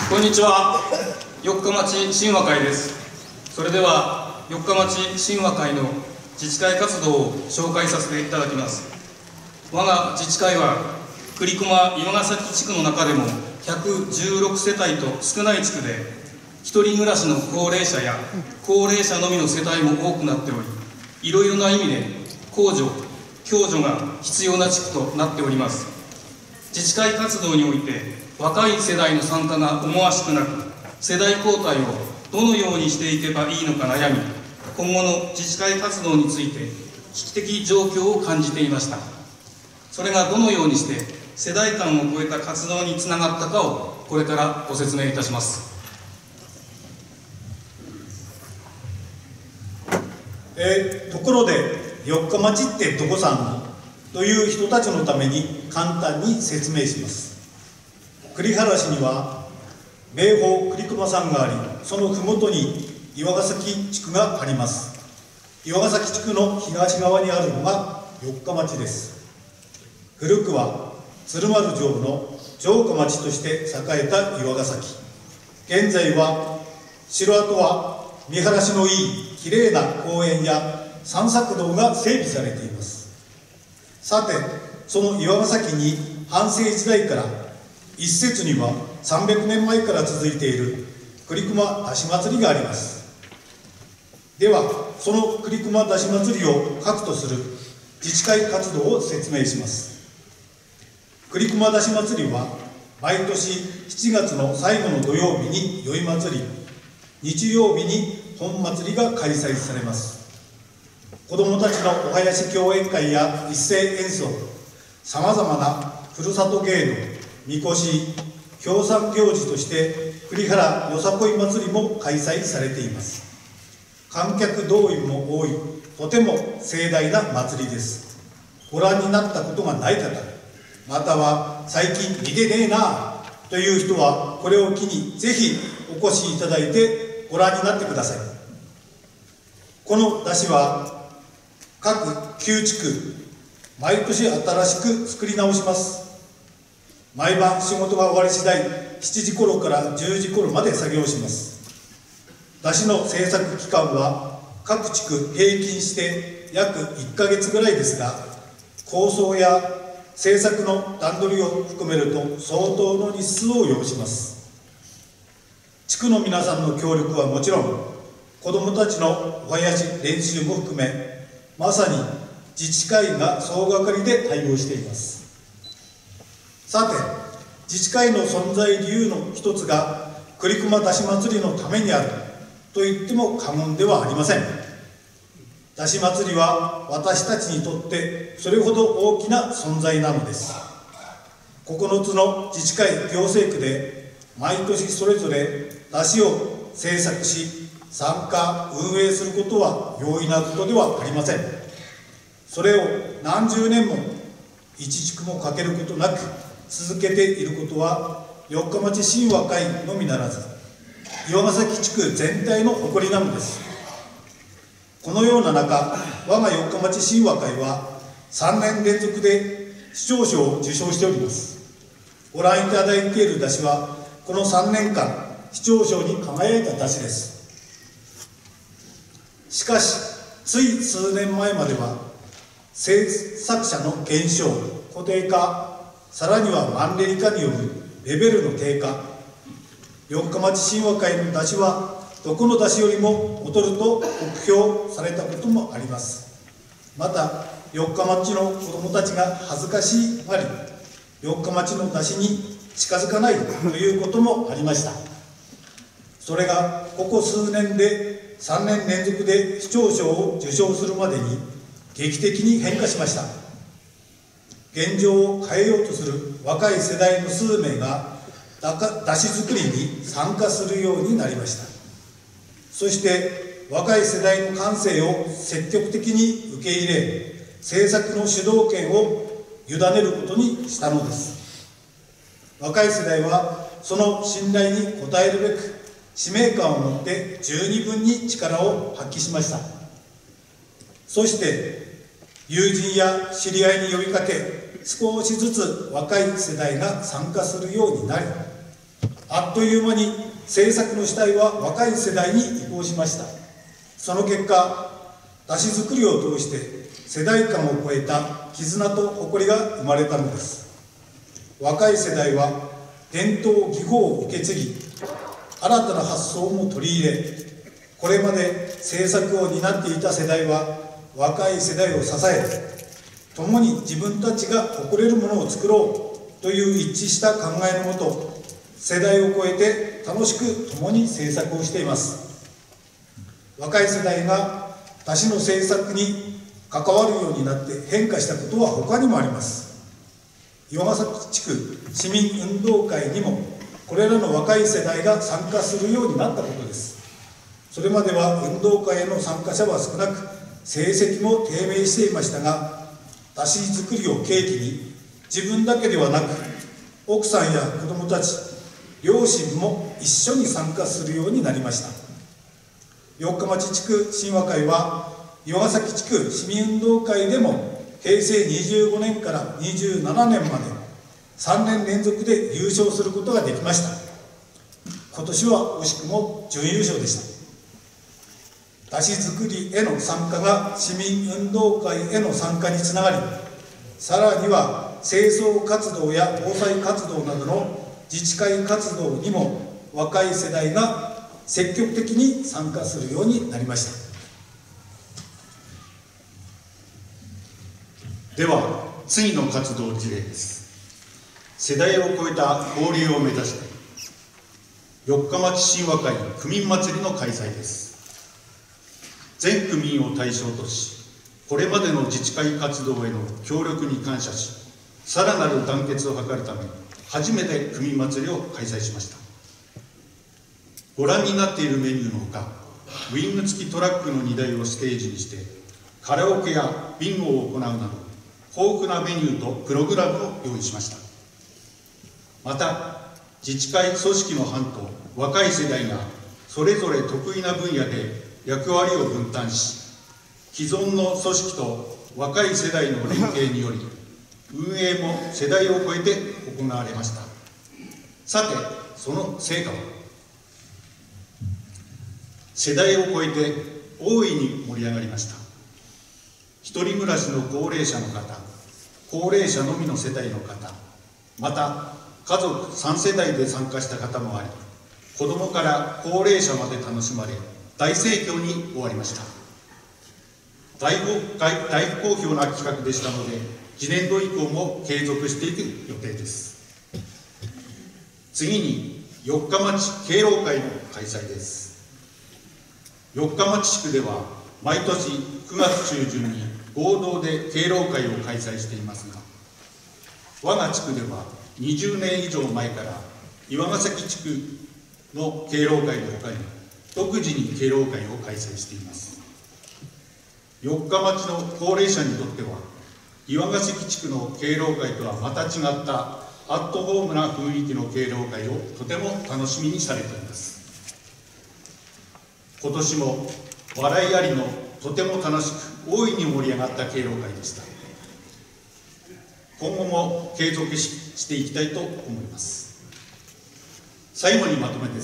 こんにちは。四日町神話会です。それでは四日町神話会の自治会活動を紹介させていただきます。我が自治会は栗駒岩ヶ崎地区の中でも116世帯と少ない地区で、一人暮らしの高齢者や高齢者のみの世帯も多くなっており、いろいろな意味で公助・共助が必要な地区となっております。自治会活動において若い世代の参加が思わしくなく、世代交代をどのようにしていけばいいのか悩み、今後の自治会活動について危機的状況を感じていました。それがどのようにして世代間を超えた活動につながったかをこれからご説明いたします。 ところで四日町ってどこさんのという人たちのために簡単に説明します。栗原市には名峰栗駒山があり、その麓に岩ヶ崎地区があります。岩ヶ崎地区の東側にあるのが四日町です。古くは鶴丸城の城下町として栄えた岩ヶ崎。現在は城跡は見晴らしのいいきれいな公園や散策道が整備されています。さて、その岩ヶ崎に半世時代から一説には300年前から続いている栗駒出し祭りがあります。では、その栗駒出し祭りを核とする自治会活動を説明します。栗駒出し祭りは毎年7月の最後の土曜日に宵祭り、日曜日に本祭りが開催されます。子どもたちのお囃子共演会や一斉演奏、さまざまなふるさと芸能、みこし、協賛行事として栗原よさこい祭りも開催されています。観客動員も多い、とても盛大な祭りです。ご覧になったことがない方、または最近見てねえなという人は、これを機にぜひお越しいただいてご覧になってください。この出汁は各9地区毎年新しく作り直します。毎晩仕事が終わり次第、7時頃から10時頃まで作業します。出汁の製作期間は各地区平均して約1ヶ月ぐらいですが、構想や製作の段取りを含めると相当の日数を要します。地区の皆さんの協力はもちろん、子どもたちのお囃子練習も含め、まさに自治会が総がかりで対応しています。さて、自治会の存在理由の一つが栗駒出し祭りのためにあると言っても過言ではありません。出し祭りは私たちにとってそれほど大きな存在なのです。9つの自治会行政区で毎年それぞれ出しを制作し参加運営することは容易なことではありません。それを何十年も一地区もかけることなく続けていることは四日町神話会のみならず岩ヶ崎地区全体の誇りなのです。このような中、我が四日町神話会は3年連続で市長賞を受賞しております。ご覧いただいている出汁はこの3年間市長賞に輝いた出汁です。しかし、つい数年前までは制作者の減少、固定化、さらにはマンネリ化によるレベルの低下、四日町神話会の出汁はどこの出汁よりも劣ると酷評されたこともあります。また四日町の子どもたちが恥ずかしがり、四日町の出汁に近づかないということもありました。それがここ数年で3年連続で市長賞を受賞するまでに劇的に変化しました。現状を変えようとする若い世代の数名が出汁作りに参加するようになりました。そして若い世代の感性を積極的に受け入れ、制作の主導権を委ねることにしたのです。若い世代はその信頼に応えるべく使命感を持って十二分に力を発揮しました。そして友人や知り合いに呼びかけ、少しずつ若い世代が参加するようになり、 あっという間に政策の主体は若い世代に移行しました。その結果、出汁作りを通して世代間を超えた絆と誇りが生まれたのです。若い世代は伝統技法を受け継ぎ、新たな発想も取り入れ、これまで政策を担っていた世代は若い世代を支え、共に自分たちが誇れるものを作ろうという一致した考えのもと、世代を超えて楽しく共に政策をしています。若い世代が出汁の政策に関わるようになって変化したことは他にもあります。岩ヶ崎地区市民運動会にもこれらの若い世代が参加するようになったことです。それまでは運動会への参加者は少なく、成績も低迷していましたが、出汁作りを契機に自分だけではなく、奥さんや子どもたち、両親も一緒に参加するようになりました。四日町地区神話会は岩ヶ崎地区市民運動会でも平成25年から27年まで3年連続で優勝することができました。今年は惜しくも準優勝でした。出汁作りへの参加が市民運動会への参加につながり、さらには清掃活動や防災活動などの自治会活動にも若い世代が積極的に参加するようになりました。 では次の活動事例です。世代を超えた交流を目指して四日町神話会区民祭りの開催です。全区民を対象とし、これまでの自治会活動への協力に感謝し、さらなる団結を図るため初めて区民祭りを開催しました。ご覧になっているメニューのほか、ウィング付きトラックの荷台をステージにしてカラオケやビンゴを行うなど豊富なメニューとプログラムを用意しました。また自治会組織の班と若い世代がそれぞれ得意な分野で役割を分担し、既存の組織と若い世代の連携により運営も世代を超えて行われました。さてその成果は、世代を超えて大いに盛り上がりました。一人暮らしの高齢者の方、高齢者のみの世帯の方、また家族3世代で参加した方もあり、子どもから高齢者まで楽しまれ大盛況に終わりました。大好評な企画でしたので、次年度以降も継続していく予定です。次に四日町敬老会の開催です。四日町地区では毎年9月中旬に合同で敬老会を開催していますが、我が地区では20年以上前から岩ヶ崎地区の敬老会のほかに独自に敬老会を開催しています。四日町の高齢者にとっては岩ヶ崎地区の敬老会とはまた違ったアットホームな雰囲気の敬老会をとても楽しみにされています。今年も笑いありのとても楽しく大いに盛り上がった敬老会でした。今後も継続していきたいと思います。最後にまとめです。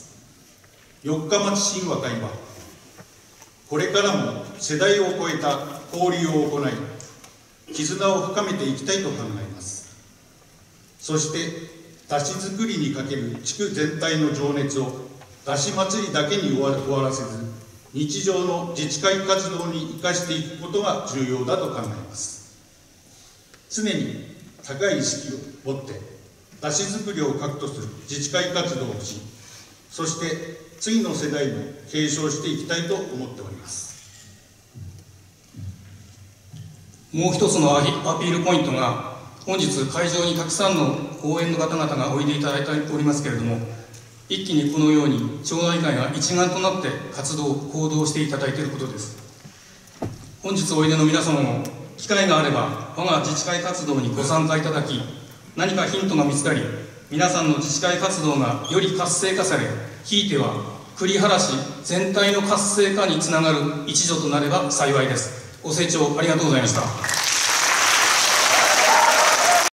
四日町神話会はこれからも世代を超えた交流を行い、絆を深めていきたいと考えます。そして出汁作りにかける地区全体の情熱を出汁祭りだけに終わらせず、日常の自治会活動に生かしていくことが重要だと考えます。常に高い意識を持って出汁作りを核とする自治会活動をし、そして次の世代も継承していきたいと思っております。 もう一つのアピールポイントが、本日会場にたくさんの応援の方々がおいでいただいておりますけれども、一気にこのように町内会が一丸となって行動していただいていることです。本日おいでの皆様も機会があれば我が自治会活動にご参加いただき、何かヒントが見つかり、皆さんの自治会活動がより活性化され、ひいては栗原市全体の活性化につながる一助となれば幸いです。ご清聴ありがとうございました。